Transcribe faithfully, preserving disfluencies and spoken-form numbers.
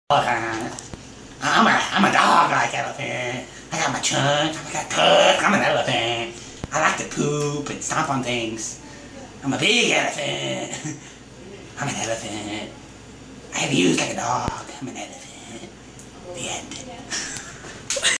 Uh, I'm a, I'm a dog like elephant. I got my chunk, I got tuck, I'm an elephant. I like to poop and stomp on things. I'm a big elephant. I'm an elephant. I have views like a dog. I'm an elephant. The end.